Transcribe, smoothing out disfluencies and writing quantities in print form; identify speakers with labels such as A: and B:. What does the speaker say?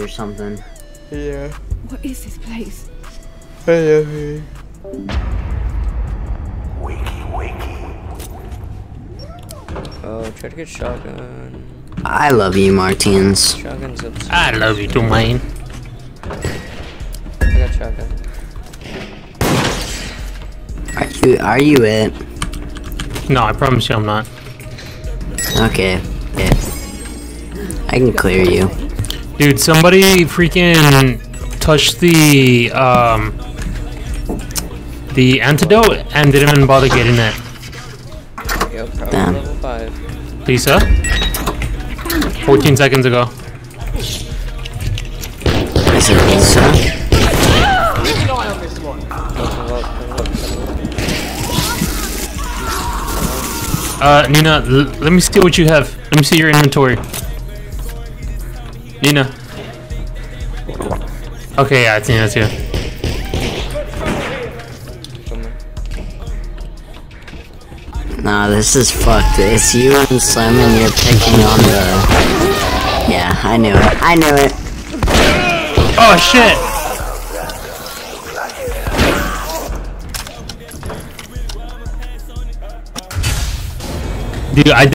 A: or something.
B: Yeah.
C: What is this place?
B: Hey.
D: Oh, try to get shotgun.
A: I love you, Martins.
D: Shotgun's upstairs.
E: I love you, Dwayne.
D: I got shotgun.
A: Are you it?
E: No, I promise you I'm not.
A: Okay. Yeah. I can clear you.
E: Dude, somebody freaking touched the antidote and didn't even bother getting it.
D: Yep, probably
A: Damn.
D: level 5.
E: Lisa? 14 seconds ago.
A: Is it Lisa?
E: Nina, let me see what you have. Let me see your inventory. Nina. Okay, yeah, I think that's you.
A: Nah, this is fucked. It's you and Slim and you're picking on the... Yeah, I knew it. I knew it.
E: Oh, shit! Dude, I